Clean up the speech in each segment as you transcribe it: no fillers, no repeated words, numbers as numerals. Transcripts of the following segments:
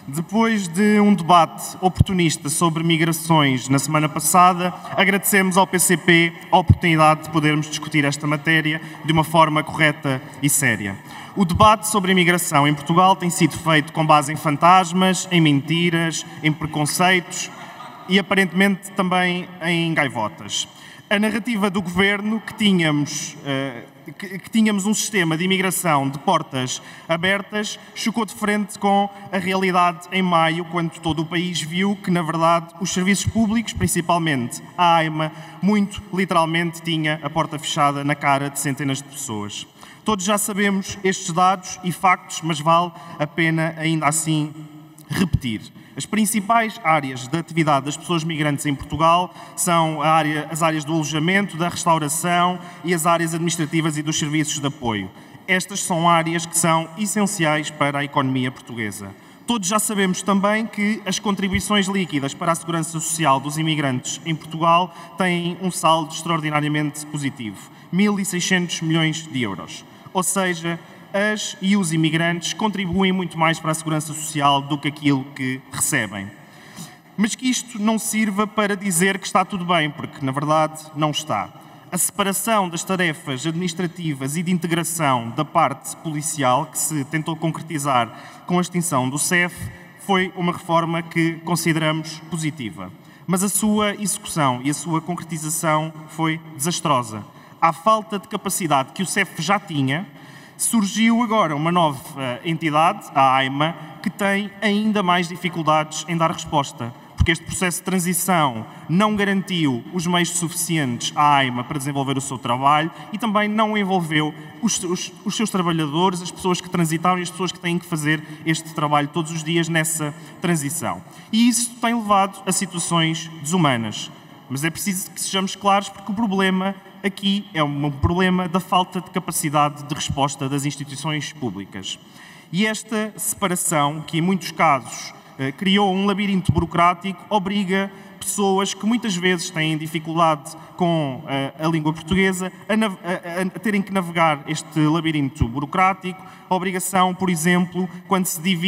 Depois de um debate oportunista sobre migrações na semana passada, agradecemos ao PCP a oportunidade de podermos discutir esta matéria de uma forma correta e séria. O debate sobre a imigração em Portugal tem sido feito com base em fantasmas, em mentiras, em preconceitos e aparentemente também em gaivotas. A narrativa do governo que tínhamos um sistema de imigração de portas abertas chocou de frente com a realidade em maio, quando todo o país viu que, na verdade, os serviços públicos, principalmente a AIMA, muito literalmente tinha a porta fechada na cara de centenas de pessoas. Todos já sabemos estes dados e factos, mas vale a pena ainda assim repetir. As principais áreas de atividade das pessoas migrantes em Portugal são as áreas do alojamento, da restauração e as áreas administrativas e dos serviços de apoio. Estas são áreas que são essenciais para a economia portuguesa. Todos já sabemos também que as contribuições líquidas para a segurança social dos imigrantes em Portugal têm um saldo extraordinariamente positivo, 1.600 milhões de euros. Ou seja, as e os imigrantes contribuem muito mais para a segurança social do que aquilo que recebem. Mas que isto não sirva para dizer que está tudo bem, porque, na verdade, não está. A separação das tarefas administrativas e de integração da parte policial, que se tentou concretizar com a extinção do CEF, foi uma reforma que consideramos positiva. Mas a sua execução e a sua concretização foi desastrosa. À falta de capacidade que o CEF já tinha, surgiu agora uma nova entidade, a AIMA, que tem ainda mais dificuldades em dar resposta, porque este processo de transição não garantiu os meios suficientes à AIMA para desenvolver o seu trabalho e também não envolveu os seus trabalhadores, as pessoas que transitaram e as pessoas que têm que fazer este trabalho todos os dias nessa transição. E isso tem levado a situações desumanas. Mas é preciso que sejamos claros, porque o problema aqui é um problema da falta de capacidade de resposta das instituições públicas. E esta separação, que em muitos casos criou um labirinto burocrático, obriga pessoas que muitas vezes têm dificuldade com a língua portuguesa a terem que navegar este labirinto burocrático. A obrigação, por exemplo, quando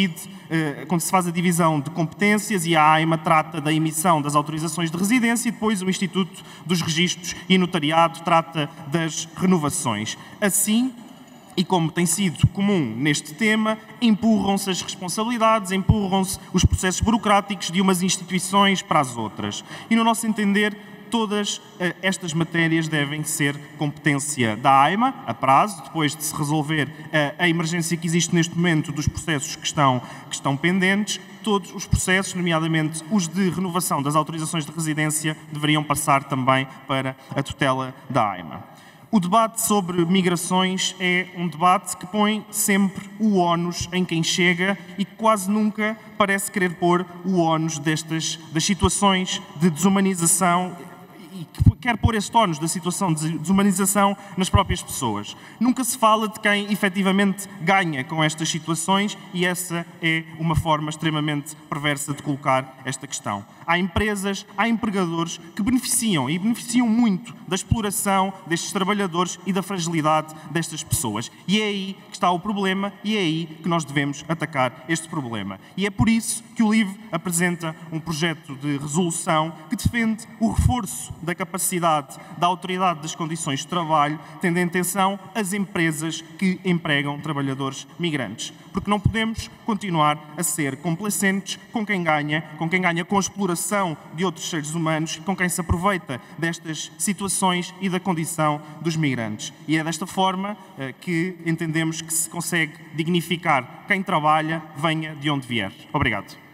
se faz a divisão de competências e a AIMA trata da emissão das autorizações de residência e depois o Instituto dos Registros e Notariado trata das renovações. Assim, e como tem sido comum neste tema, empurram-se as responsabilidades, empurram-se os processos burocráticos de umas instituições para as outras. E, no nosso entender, todas estas matérias devem ser competência da AIMA, a prazo, depois de se resolver a emergência que existe neste momento dos processos que estão pendentes. Todos os processos, nomeadamente os de renovação das autorizações de residência, deveriam passar também para a tutela da AIMA. O debate sobre migrações é um debate que põe sempre o ónus em quem chega e que quase nunca parece querer pôr o ónus das situações de desumanização e que quer pôr este ónus da situação de desumanização nas próprias pessoas. Nunca se fala de quem efetivamente ganha com estas situações e essa é uma forma extremamente perversa de colocar esta questão. Há empresas, há empregadores que beneficiam muito da exploração destes trabalhadores e da fragilidade destas pessoas. E é aí que está o problema e é aí que nós devemos atacar este problema. E é por isso que o LIVRE apresenta um projeto de resolução que defende o reforço da capacidade da Autoridade das Condições de Trabalho, tendo em atenção as empresas que empregam trabalhadores migrantes. Porque não podemos continuar a ser complacentes com quem ganha com a exploração de outros seres humanos, com quem se aproveita destas situações e da condição dos migrantes. E é desta forma que entendemos que se consegue dignificar quem trabalha, venha de onde vier. Obrigado.